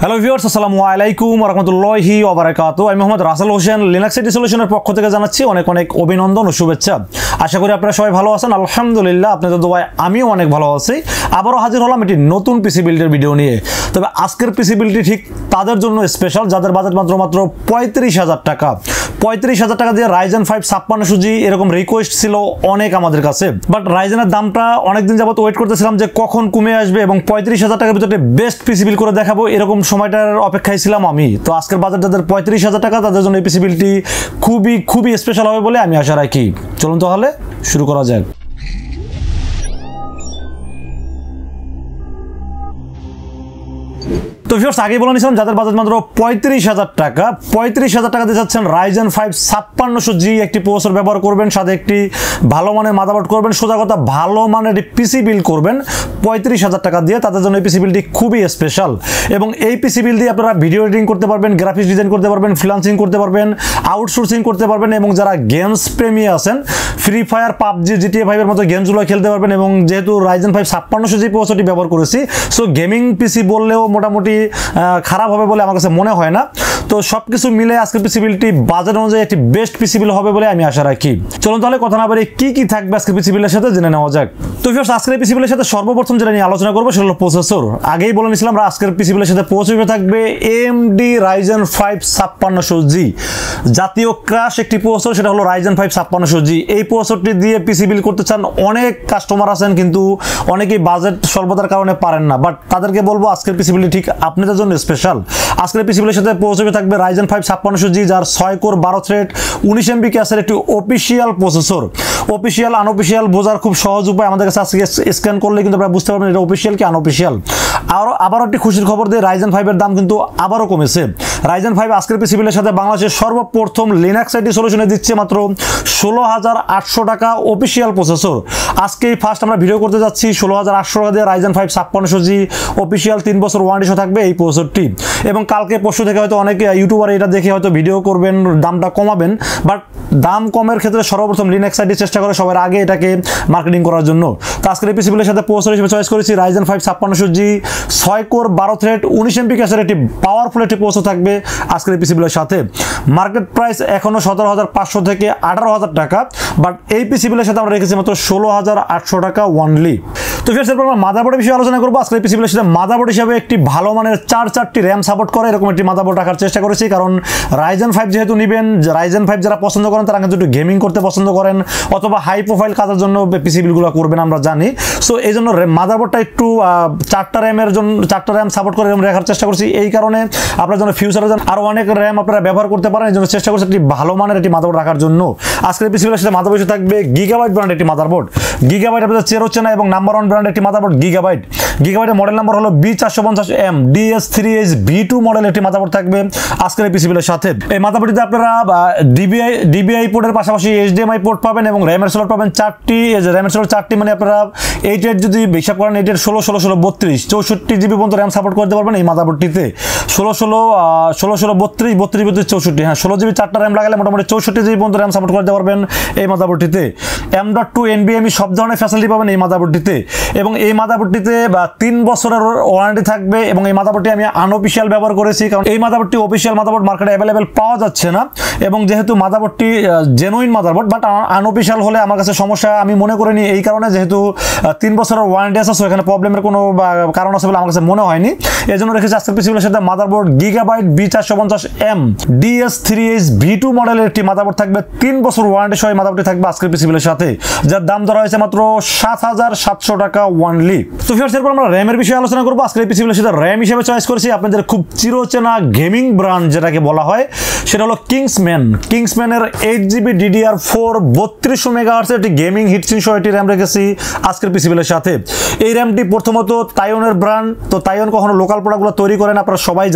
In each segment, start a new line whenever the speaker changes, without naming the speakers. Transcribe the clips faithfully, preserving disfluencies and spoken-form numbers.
Hello viewers, আসসালামু আলাইকুম ওয়া রাহমাতুল্লাহি ওয়া বারাকাতুহু। আমি মোহাম্মদ রাসেল হোসেন লিনাক্স আইটি সলিউশনের পক্ষ থেকে জানাচ্ছি অনেক অনেক অভিনন্দন ও শুভেচ্ছা। আশা করি আপনারা সবাই ভালো আছেন। আলহামদুলিল্লাহ, আপনাদের দোয়ায় আমিও অনেক ভালো আছি। আবারও হাজির হলাম একটি নতুন পিসি বিল্ডের ভিডিও নিয়ে। তবে আজকের পিসি বিল্ডটি ঠিক তাদের জন্য স্পেশাল যাদের বাজেট মাত্র মাত্র পঁয়ত্রিশ হাজার টাকা। পঁয়ত্রিশ হাজার টাকা দিয়ে রাইজেন ফাইভ ছাপ্পান্নশো জি এরকম রিকোয়েস্ট ছিল অনেক আমাদের কাছে, বাট রাইজেনের দামটা অনেকদিন যাবত ওয়েট করতেছিলাম যে কখন কমে আসবে এবং পঁয়ত্রিশ হাজার টাকার ভিতরে বেস্ট পিসি বিল করে দেখাবো, এরকম সময়টার অপেক্ষায় ছিলাম আমি। তো আজকের বাজার যাদের পঁয়ত্রিশ হাজার টাকা তাদের জন্য এই পিসি বিলটি খুবই খুবই স্পেশাল হবে বলে আমি আশা রাখি। চলুন তাহলে শুরু করা যাক। তো ভিউয়ার্স, আগে বলে নিয়েছিলাম যাদের বাজেট মাত্র পঁয়ত্রিশ হাজার টাকা, পঁয়ত্রিশ হাজার টাকা দিয়ে যাচ্ছেন রাইজেন ফাইভ ছাপ্পান্নশো জি একটি প্রসেসর ব্যবহার করবেন, সাথে একটি ভালো মানের মাদারবোর্ড করবেন, সোজা কথা ভালো মানের একটি পিসি বিল করবেন পঁয়ত্রিশ হাজার টাকা দিয়ে। তাদের জন্য এই পিসি বিলটি খুবই স্পেশাল এবং এই পিসি বিল দিয়ে আপনারা ভিডিও এডিটিং করতে পারবেন, গ্রাফিক্স ডিজাইন করতে পারবেন, ফ্রিল্যান্সিং করতে পারবেন, আউটসোর্সিং করতে পারবেন এবং যারা গেমস প্রেমী আছেন ফ্রি ফায়ার, পাবজি, জিটিএ ফাইভের মতো গেমসগুলো খেলতে পারবেন। এবং যেহেতু রাইজেন ফাইভ ছাপ্পান্নশো জি প্রসেসরটি ব্যবহার করেছি, সো গেমিং পিসি বললেও মোটামুটি খারাপ হবে বলে আমার কাছে মনে হয় না। তো সবকিছু মিলে আজকের পিসি বিলটি বাজেট অনুযায়ী একটি বেস্ট পিসি বিল হবে বলে আমি আশা রাখি। চলুন তাহলে কথা না বলে কি কি থাকবে আজকের পিসি বিলের সাথে জেনে নেওয়া যাক। তো ভিউয়ার্স, আজকের পিসি বিলের সাথে সর্বপ্রথম যেটা নিয়ে আলোচনা করবো সেটা হলো প্রসেসর। আগেই বলে নিয়েছিলাম আজকের পিসি বিলের সাথে প্রসেসর থাকবে এএমডি রাইজেন ফাইভ ছাপ্পান্নশো জি, জাতীয় ক্রাশ একটি প্রসেসর, সেটা হলো রাইজেন ফাইভ ছাপ্পান্নশো জি। এই প্রসেসরটি দিয়ে পিসি বিল করতে চান অনেক কাস্টমার আছেন, কিন্তু অনেকেই বাজেট স্বল্পতার কারণে পারেন না, বাট তাদেরকে বলবো আজকের পিসি বিলটি ঠিক আপনাদের জন্য স্পেশাল। আজকের পিসি বিলের সাথে প্রসেসর থাকবে রাইজেন ফাইভ ছাপ্পান্নশো জি, যার ছয় কোর বারো থ্রেড উনিশ এমবি ক্যাশের একটি অফিসিয়াল প্রসেসর। অফিসিয়াল আনঅফিসিয়াল বোঝার খুব সহজ উপায়, আমাদের কাছে আজকে স্ক্যান করলে কিন্তু আপনারা বুঝতে পারবেন এটা অফিসিয়াল কি আনঅফিসিয়াল। আরও আবারও একটি খুশির খবর দিয়ে রাইজেন ফাইভের দাম কিন্তু আবারও কমেছে। রাইজেন ফাইভ আজকের পিসি বিলের সাথে বাংলাদেশের সর্বপ্রথম লিনাক্স আইটি সলিউশনে দিচ্ছে মাত্র ষোলো হাজার আটশো টাকা অফিসিয়াল প্রসেসর। আজকেই ফার্স্ট আমরা ভিডিও করতে যাচ্ছি ষোলো হাজার আটশো টাকা দিয়ে রাইজেন ফাইভ ছাপ্পান্নশো জি অফিসিয়াল তিন বছর ওয়ারেন্টি সহ থাকবে এই প্রসেসরটি। এবং কালকে পরশু থেকে হয়তো অনেক ইউটিউবার এটা দেখে হয়তো ভিডিও করবেন, দামটা কমাবেন, বাট দাম কমের ক্ষেত্রে সর্বপ্রথম লিনাক্স আইটি চেষ্টা করে সবার আগে এটাকে মার্কেটিং করার জন্য। তো আজকের এই পিসি বিলের সাথে প্রসেসর হিসেবে চয়েস করেছি রাইজেন ফাইভ ছাপ্পান্নশো জি, ছয় কোর বারো থ্রেড উনিশ এমবি ক্যাশের একটি পাওয়ারফুল একটি প্রসেসর থাকবে আজকের এই পিসি বিলের সাথে। মার্কেট প্রাইস এখনো সতেরো হাজার পাঁচশো থেকে আঠারো হাজার টাকা, বাট এই পিসি বিলের সাথে আমরা রেখেছি মাত্র ষোলো হাজার আটশো টাকা ওয়ানলি। তো ফির এরপর আমরা মাদারবোর্ডের বিষয়ে আলোচনা করবো। আজকের এই পিসি বিলের সাথে মাদারবোর্ড হিসাবে একটি ভালো মানের চার চারটি র্যাম সাপোর্ট করে এরকম একটি মাদারবোর্ড রাখার চেষ্টা করেছি, কারণ রাইজেন ফাইভ যেহেতু নেবেন, রাইজেন ফাইভ যারা পছন্দ করেন তারা কিন্তু একটু গেমিং করতে পছন্দ করেন অথবা হাই প্রোফাইল কাজের জন্য পিসি বিলগুলো করবেন আমরা জানি। সো এই জন্য মাদারবোর্ডটা একটু চারটা র্যামের জন্য চারটা র্যাম সাপোর্ট করে রাখার চেষ্টা করছি। এই কারণে আপনার জন্য ফিউচারে আরও অনেক র্যাম আপনারা ব্যবহার করতে পারেন, এই জন্য চেষ্টা করছি একটি ভালো মানের একটি মাদারবোর্ড রাখার জন্য। আজকের পিসি বিলের সাথে মাদারবোর্ড থাকবে গিগাবাইট ব্র্যান্ডের একটি মাদারবোর্ড। গিগাবাইট আপনাদের চের হচ্ছে না এবং নাম্বার ওয়ান ব্র্যান্ডের একটি মাদারবোর্ড গিগাবাইট। গিগাবাইটের মডেল নাম্বার হলো বি চারশো পঞ্চাশ M DS three H V two model একটি মাদারবোর্ড থাকবে আজকের এই পিসি বিলের সাথে। এই মাদারবোর্ডটিতে আপনারা ডিবিআই ডিবিআই পোর্টের পাশাপাশি এইচডিএমআই পোর্ট পাবেন এবং র্যামের স্লট পাবেন চারটি। র্যামের স্লট চারটি মানে আপনারা এইটের যদি হিসাব করেন এইটের ষোলো ষোলো ষোলো বত্রিশ চৌষট্টি জিবি পর্যন্ত র্যাম সাপোর্ট করতে পারবেন এই মাদারবোর্ডটিতে। ষোলো ষোলো ষোলো ষোলো বত্রিশ বত্রিশ বত্রিশ চৌষট্টি, হ্যাঁ ষোলো জিবি চারটা র্যাম লাগালে মোটামুটি চৌষট্টি জিবি পর্যন্ত র্যাম সাপোর্ট করতে পারবেন এই মাদারবোর্ডটিতে। এম ডট টু এনভিএমই সব ধরনের ফ্যাসিলিটি পাবেন এই মাদারবোর্ডটিতে এবং এই মাদারবোর্ডটিতে বা তিন বছরের ওয়ারেন্টি থাকবে। এবং এই মাদারবোর্ডটি আমি আনঅফিসিয়াল ব্যবহার করেছি, কারণ এই মাদারবোর্ডটি অফিসিয়াল মাদারবোর্ড মার্কেটে অ্যাভেলেবেল পাওয়া যাচ্ছে না এবং যেহেতু মাদারবোর্ডটি জেনুইন মাদারবোর্ড বাট আনঅফিসিয়াল হলে আমার কাছে সমস্যা আমি মনে করিনি, এই কারণে যেহেতু তিন বছরের ওয়ারেন্টি আছে এখানে প্রবলেমের কোনো কারণ আছে বলে আমার কাছে মনে হয়নি, এই জন্য রেখেছি আজকের পিসি বিলের সাথে মাদারবোর্ড গিগাবাইট বি চারশো পঞ্চাশ M DS three H V two মডেলের একটি মাদারবোর্ড থাকবে, তিন বছর ওয়ারেন্টি সহ মাদারবোর্ডটি থাকবে আজকের পিসি বিলের সাথে, যার দাম ধরা হয়েছে মাত্র সাত হাজার সাতশো টাকা ওয়ানলি। তো ফির এরপর আমরা র্যামের বিষয়ে আলোচনা করবো। আজকের পিসি বিলের সাথে র্যাম হিসেবে চয়েস করেছি আপনাদের খুব চিরচেনা গেমিং ব্র্যান্ড যেটাকে বলা হয় সেটা হলো কিংসম্যান। কিংসম্যানের এইট জিবি ডিডিআর ফোর বত্রিশশো মেগাহার্টজের একটি গেমিং হিটসিন সহ একটি র্যাম রেখেছি আজকের পিসি বিলের সাথে। এই র্যামটি প্রথমত তাইওয়ানের ব্র্যান্ড, তো তাইওয়ান কখনো লোকাল প্রোডাক্টগুলো তৈরি করেন আপনারা সবাই জানেন।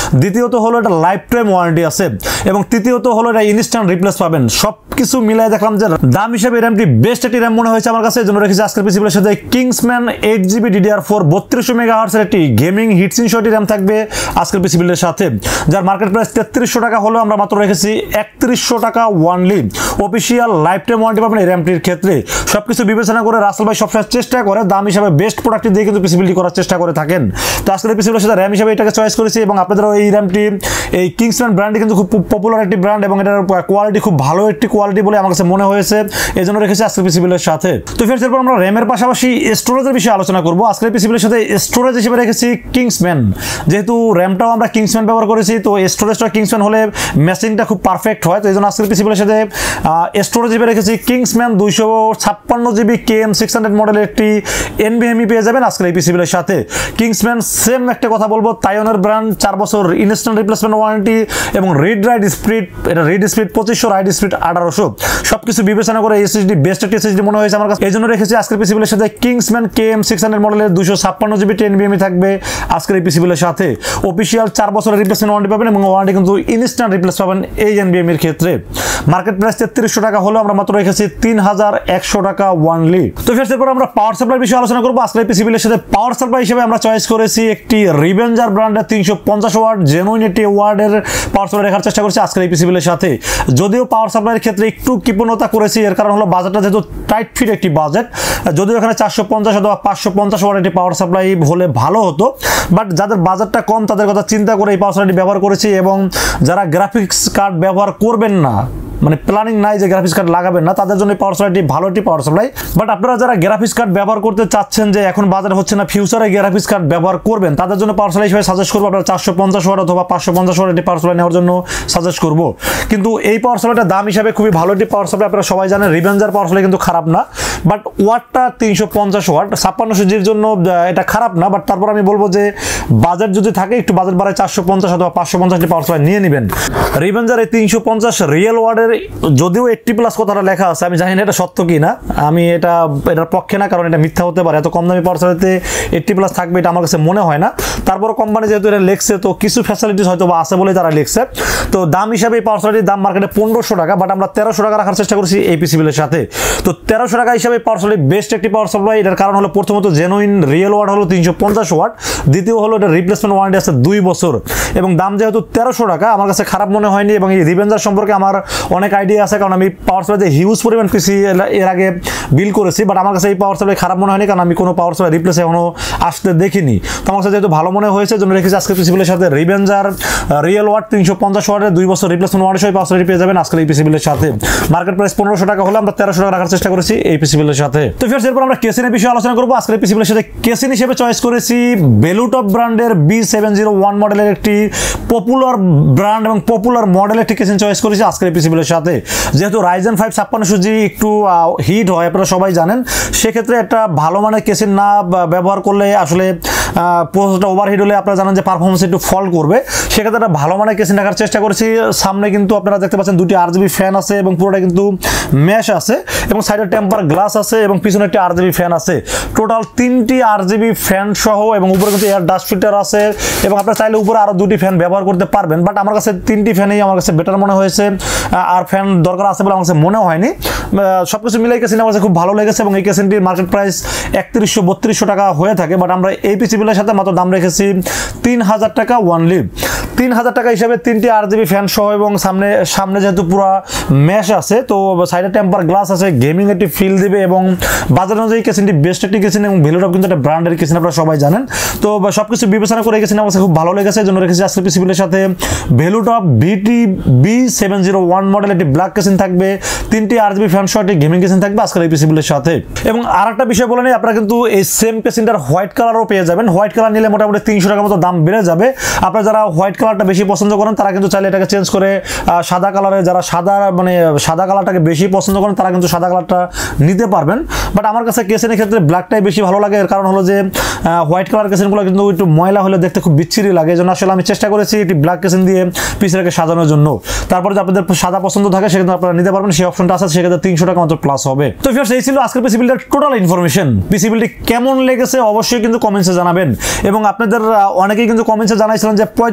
দ্বিতীয়ত হলো এটা লাইফ টাইম ওয়ারেন্টি আছে এবং তৃতীয়ত হলো এটা ইনস্ট্যান্ট রিপ্লেস পাবেন। সব কিছু মিলাই দেখলাম যে দাম হিসেবে র্যামটি বেস্ট একটি র্যাম মনে হয়েছে আমার কাছে, এই জন্য রেখেছি আজকের পিসিবিলের সাথে Kingsman eight GB DDR four বত্রিশশো মেগাহার্টজের একটি গেমিং হিটসিন শটি র্যাম থাকবে আজকের পিসিবিলের সাথে, যার মার্কেট প্রাইস তেত্রিশশো টাকা হলেও আমরা মাত্র রেখেছি একত্রিশশো টাকা only. Official lifetime warranty পাবেন এই র্যামটির ক্ষেত্রে। সবকিছু বিবেচনা করে রাসেল ভাই সবসময় চেষ্টা করে দাম হিসাবে বেস্ট প্রোডাক্ট দিয়ে কিন্তু পিসিবিলিটি করার চেষ্টা করে থাকেন। তো আজকের পিসিবিলের সাথে র্যাম হিসাবে এটাকে চয়েস করেছি এবং আপনাদেরও এই র্যামটি এই কিংসম্যান ব্র্যান্ডটি কিন্তু খুব পপুলার একটি ব্র্যান্ড এবং এটার কোয়ালিটি খুব ভালো একটি কোয়ালিটি বলে আমার কাছে মনে হয়েছে, এই জন্য রেখেছি আজকের পিসিবিলের সাথে। তো ফ্রেন্ডস, এরপর আমরা র্যামের পাশাপাশি স্টোরেজের বিষয়ে আলোচনা করবো। আজকের পিসিবিলের সাথে স্টোরেজ হিসেবে রেখেছি কিংসম্যান, যেহেতু র্যামটাও আমরা কিংসম্যান ব্যবহার করেছি তো স্টোরেজটা কিংসম্যান হলে ম্যাচিংটা খুব পারফেক্ট হয়, তো এই জন্য আজকের পিসিবিলের সাথে স্টোরেজ হিসেবে রেখেছি কিংসম্যান দুইশো ছাপ্পান্ন GB K M six hundred মডেলের একটি এনভিএমই পেয়ে যাবেন আজকের এই পিসিবিলের সাথে। কিংসম্যান সেম একটা কথা বলবো, তাইওয়ানের ব্র্যান্ড, চার বছর ইনস্ট্যান্ট রিপ্লেসমেন্ট ওয়ারেন্টি এবং রিড রাইট স্পিড, এটা রিড স্পিড পঁচিশশো, রাইট স্পিড আঠারোশো, সবকিছু বিবেচনা করে এসএসডি বেস্ট একটি এসএসডি মনে হয়েছে আমার কাছে, এই জন্য রেখেছি আজকের পিসিবিলের সাথে Kingsman K M six hundred মডেলের দুশো ছাপ্পান্ন জিবি এনভিএমই থাকবে আজকের এই পিসিবিলের সাথে। অফিসিয়াল চার বছরের রিপ্লেসমেন্ট ওয়ারেন্টি পাবেন এবং ওয়ারেন্টি কিন্তু ইনস্ট্যান্ট রিপ্লেস পাবেন এই এনভিএমির ক্ষেত্রে। মার্কেট প্রাইস তেত্রিশশো টাকা হলেও আমরা মাত্র রেখেছি তিন হাজার একশো টাকা ওয়ানলি। তো ফের এরপর আমরা পাওয়ার সাপ্লাই বিষয়ে আলোচনা করবো। আজকের এই পিসিবিলের সাথে পাওয়ার সাপ্লাই হিসেবে আমরা চয়েস করেছি একটি রিভেঞ্জার ব্র্যান্ডের তিনশো পঞ্চাশ ওয়াট জেনুইন একটি ওয়ার্ডের পাওয়ার সাপ্লাই রাখার চেষ্টা করছি আজকের এই পিসিবিলের সাথে। যদিও পাওয়ার সাপ্লাইয়ের ক্ষেত্রে একটু কৃপণতা করেছি, এর কারণ হলো বাজেটটা যেহেতু টাইট ফিট একটি বাজেট, যদিও এখানে চারশো পঞ্চাশ অথবা পাঁচশো পঞ্চাশ ওয়াট একটি পাওয়ার সাপ্লাই হলে ভালো হতো, বাট যাদের বাজেটটা কম তাদের কথা চিন্তা করে এই পাওয়ার সাপ্লাইটি ব্যবহার করেছি এবং যারা গ্রাফিক্স কার্ড ব্যবহার করবেন না, মানে প্ল্যানিং নাই যে গ্রাফিক্স কার্ড লাগাবেন না, তাদের জন্য পাওয়ার সাপ্লাইটি ভালো একটি পাওয়ার সাপ্লাই। বাট আপনারা যারা গ্রাফিক্স কার্ড ব্যবহার করতে চাচ্ছেন যে এখন বাজার হচ্ছে না, ফিউচারে গ্রাফিক্স কার্ড ব্যবহার করবেন, তাদের জন্য পাওয়ার সাপ্লাই হিসেবে সাজেস্ট করবো আপনারা চারশো পঞ্চাশ ওয়াট অথবা পাঁচশো পঞ্চাশ ওয়াট একটি পাওয়ার সাপ্লাই নেওয়ার জন্য সাজেস্ট করবো। কিন্তু এই পাওয়ার সাপ্লাইটার দাম হিসাবে খুবই ভালো একটি পাওয়ার সাপ্লাই, আপনারা সবাই জানেন রিভেঞ্জার পাওয়ার সাপ্লাই কিন্তু খারাপ না, বাট ওয়াটটা তিনশো পঞ্চাশ ওয়াট ছাপ্পান্নশো জির জন্য এটা খারাপ না, বাট তারপর আমি বলবো যে বাজেট যদি থাকে একটু বাজেট বাড়ায় চারশো পঞ্চাশ অথবা পাঁচশো পঞ্চাশটি পাওয়ার সাপ্লাই নিয়ে নেবেন। রিভেঞ্জার এই তিনশো পঞ্চাশ রিয়েল ওয়ার্ডের যদিও এইট্টি প্লাস কথাটা লেখা আছে, আমি জানি না এটা সত্য কি না, আমি এটা এটার পক্ষে না, কারণ এটা মিথ্যা হতে পারে, এত কম দামি পাওয়ার সাপ্লাইতে এইট্টি প্লাস থাকবে এটা আমার কাছে মনে হয় না। তারপর কোম্পানি যেহেতু এটা লেখছে তো কিছু ফ্যাসিলিটিস হয়তো বা আছে বলে তারা লেখছে। তো দাম হিসাবে এই পাওয়ার সাপ্লাইটির দাম মার্কেটে পনেরোশো টাকা, বাট আমরা তেরোশো টাকা রাখার চেষ্টা করছি এই পিসিবিলের সাথে। তো তেরোশো টাকা হিসাবে পাওয়ার সাপ্লাই বেস্ট একটি পাওয়ার সাপ্লাই। এটার কারণ হলো প্রথমত জেনুইন রিয়েল ওয়াট হলো তিনশো পঞ্চাশ ওয়াট, দ্বিতীয় হলো এটা রিপ্লেসমেন্ট ওয়ারেন্টি আছে দুই বছর এবং দাম যেহেতু তেরোশো টাকা আমার কাছে খারাপ মনে হয়নি। এবং এই রিভেঞ্জার সম্পর্কে আমার অনেক আইডিয়া আছে, কারণ আমি পাওয়ার সাপ্লাইতে হিউজ পরিমাণ পিসি এর আগে বিল করেছি, বাট আমার কাছে এই পাওয়ার সাপ্লাই খারাপ মনে হয়নি, কারণ আমি কোনো পাওয়ার সাপ্লাই রিপ্লেস এখনো আসতে দেখিনি। তো আমার কাছে যেহেতু ভালো মনে হয়েছে জন্য রেখেছি আজকের পিসিবিলের সাথে রিভেঞ্জার রিয়েল ওয়াট তিনশো পঞ্চাশ ওয়াটের দুই বছর রিপ্লেসমেন্ট ওয়ারেন্টি সহ পাওয়ার সাপ্লাই পেয়ে যাবেন আজকের এই পিসিবিলের সাথে। মার্কেট প্রাইস পনেরোশো টাকা হলে আমরা তেরোশো টাকা রাখার চেষ্টা করেছি এই পিসিবিলের সাথে। তো ফির এরপর আমরা কেসিনের বিষয়ে আলোচনা করবো। আজকের এই পিসিবিলের সাথে কেসিন হিসেবে চয়েস করেছি বেলুটপ ব্র্যান্ডের বি সেভেন জিরো ওয়ান মডেলের একটি পপুলার ব্র্যান্ড এবং পপুলার মডেলের একটি কেসিন চয়েস করেছি আজকের এই পিসিবিলের সাথে। যেহেতু রাইজেন ফাইভ ছাপ্পান্নশো জি একটু হিট হয় আপনারা সবাই জানেন, সেক্ষেত্রে একটা ভালো মানের কেসিন না ব্যবহার করলে আসলে প্রসেসরটা ওভারহিট হলে আপনারা জানেন যে পারফরমেন্স একটু ফল করবে, সেক্ষেত্রে একটা ভালো মানের কেসিন রাখার চেষ্টা করেছি। সামনে কিন্তু আপনারা দেখতে পাচ্ছেন দুটি আরজিবি ফ্যান আছে এবং পুরোটা কিন্তু ম্যাশ আছে এবং সাইডে টেম্পার গ্লাস আছে এবং পিছনে একটি আরজিবি ফ্যান আছে, টোটাল তিনটি আরজিবি ফ্যান সহ এবং উপরে কিন্তু এয়ার ডাস্ট ফিল্টার আছে এবং আপনারা চাইলে উপরে আরো দুটি ফ্যান ব্যবহার করতে পারবেন, বাট আমার কাছে তিনটি ফ্যানই আমার কাছে বেটার মনে হয়েছে, আর ফ্যান দরকার আছে বলে আমার কাছে মনে হয়নি। সবকিছু মিলে কেসিন আমার কাছে খুব ভালো লেগেছে এবং এই কেসিনটির মার্কেট প্রাইস একত্রিশশো বত্রিশশো টাকা হয়ে থাকে, বাট আমরা এই পিসিবিলের সাথে মাত্র দাম রেখেছি তিন হাজার টাকা ওয়ানলি। তিন হাজার টাকা হিসাবে তিনটি আরজিবি ফ্যান সহ এবং সামনে সামনে যেহেতু পুরো ম্যাশ আছে তো সাইডে টেম্পার গ্লাস আছে, গেমিং একটি ফিল দিবে এবং বাজার অনুযায়ী কেসিনটি বেস্ট একটি কেসিন এবং ভ্যালুটপ কিন্তু একটা ব্র্যান্ডের কেসিন আপনারা সবাই জানেন। তো সবকিছু বিবেচনা করে কেসিন আমার কাছে খুব ভালো লেগেছে, এই জন্য রেখেছি আজকের পিসিবিলের সাথে Valuetop BT B seven zero one model একটি ব্ল্যাক কেসিন থাকবে, তিনটি আরজিবি ফ্যান সহ একটি গেমিং কেসিন থাকবে আজকের এই পিসিবিলের সাথে। এবং আর একটা বিষয় বলে নেই, আপনারা কিন্তু এই সেম কেসিনটার হোয়াইট কালারও পেয়ে যাবেন। হোয়াইট কালার নিলে মোটামুটি তিনশো টাকার মতো দাম বেড়ে যাবে। আপনারা যারা হোয়াইট কালারটা বেশি পছন্দ করেন তারা কিন্তু চাইলে এটাকে চেঞ্জ করে সাদা কালারে, যারা সাদা মানে সাদা কালারটাকে বেশি পছন্দ করেন তারা কিন্তু সাদা কালারটা নিতে পারবেন, বাট আমার কাছে কেসিনের ক্ষেত্রে ব্ল্যাকটাই বেশি ভালো লাগে। এর কারণ হলো যে হোয়াইট কালার কেসিনগুলো কিন্তু একটু ময়লা হলে দেখতে খুব বিচ্ছিরি লাগে, এই জন্য আসলে আমি চেষ্টা করেছি একটি ব্ল্যাক কেসিন দিয়ে পিসিটাকে সাজানোর জন্য। তারপরে যদি আপনাদের সাদা পছন্দ থাকে সেক্ষেত্রে আপনারা নিতে পারবেন, সেই অপশনটা আছে, সেক্ষেত্রে তিনশো টাকা মতো প্লাস হবে। তো ফিয়ার্স এই ছিল আজকের পিসিবিলটার টোটাল ইনফরমেশন। পিসিবিলটি কেমন লেগেছে অবশ্যই কিন্তু কমেন্টসে জানাবেন এবং আপনাদের অনেকেই কিন্তু কমেন্টসে জানাইছিলেন যে পঁয়ত্রিশ হাজার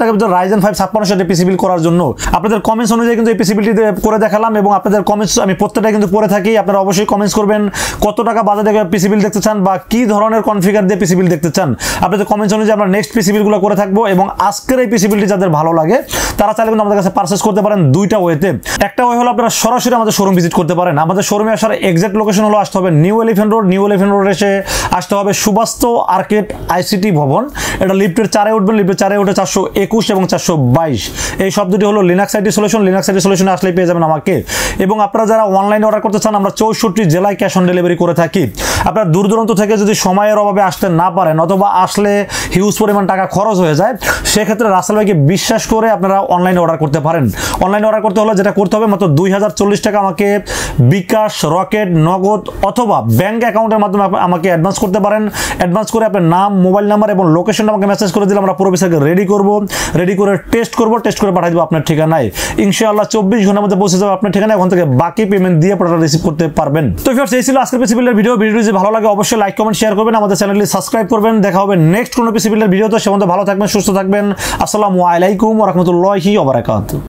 টাকার ভিতরে রাইজেন ফাইভ ছাপ্পান্নশো পিসি বিল করার জন্য আপনাদের কমেন্টস অনুযায়ী কিন্তু এই পিসি বিলটি করে দেখালাম এবং আপনাদের কমেন্টস আমি প্রত্যেকটা কিন্তু পড়ে থাকি। আপনারা অবশ্যই কমেন্টস করবেন কত টাকা বাজারে পিসি বিল দেখতে চান বা কি ধরনের কনফিগার দিয়ে পিসি বিল দেখতে চান। আপনাদের কমেন্টস অনুযায়ী আমরা নেক্সট পিসি বিলগুলো করে থাকবো এবং আজকের এই পিসি বিলটি যাদের ভালো লাগে তারা চাইলে কিন্তু আমাদের কাছে পারচেস করতে পারেন দুইটা ওয়েতে। একটা ওয়ে হলো আপনারা সরাসরি আমাদের শোরুম ভিজিট করতে পারেন। আমাদের শোরুমে আসার এক্সাক্ট লোকেশন হলো আসতে হবে New Elephant Road. New Elephant Road এসে আসতে হবে সুবাস্তু আর্কেড আইসিটি ভবন। এটা লিফটের চারে উঠবেন, লিফটের চারে উঠে চারশো একুশ এবং চারশো বাইশ এই শব্দটি হলো Linux IT solution. Linux IT সলিউশনে আসলে পেয়ে যাবেন আমাকে। এবং আপনারা যারা অনলাইনে অর্ডার করতে চান আমরা চৌষট্টি জেলায় ক্যাশ অন ডেলিভারি করে থাকি। আপনারা দূর দূরান্ত থেকে যদি সময়ের অভাবে আসতে না পারেন অথবা আসলে হিউজ পরিমাণ টাকা খরচ হয়ে যায় সেক্ষেত্রে রাসেল ভাইকে বিশ্বাস করে আপনারা অনলাইনে অর্ডার করতে পারেন। অনলাইনে অর্ডার করতে হলে যেটা করতে হবে মাত্র দুই হাজার চল্লিশ টাকা আমাকে বিকাশ, রকেট, নগদ অথবা ব্যাংক অ্যাকাউন্টের মাধ্যমে আমাকে অ্যাডভান্স করতে পারেন। অ্যাডভান্স করে আপনার নাম, মোবাইল নাম্বার এবং লোকেশনটা আমাকে মেসেজ করে দিলে আমরা পুরো বিষয়কে রেডি করব। রেডি করে টেস্ট করব, টেস্ট করে পাঠিয়ে দেবো আপনার ঠিকানায়। ইনশাআল্লাহ চব্বিশ ঘন্টার মধ্যে পৌঁছে যাবে আপনার ঠিকানায়। ওখান থেকে বাকি পেমেন্ট দিয়ে প্রোডাক্ট রিসিভ করতে পারবেন। তো ভিউয়ার্স এই ছিল আজকের পিসি বিলের ভিডিও। ভিডিও যদি ভালো লাগে অবশ্যই লাইক, কমেন্ট, শেয়ার করবেন। আমাদের চ্যানেলটি সাবস্ক্রাইব করবেন। দেখা হবে নেক্সট কোনো পিসি বিলের ভিডিওতে। সে মধ্যে ভালো থাকবেন, সুস্থ থাকবেন। আসসালামু আলাইকুম ওয়া রাহমাতুল্লাহি ওয়া বারাকাতুহু।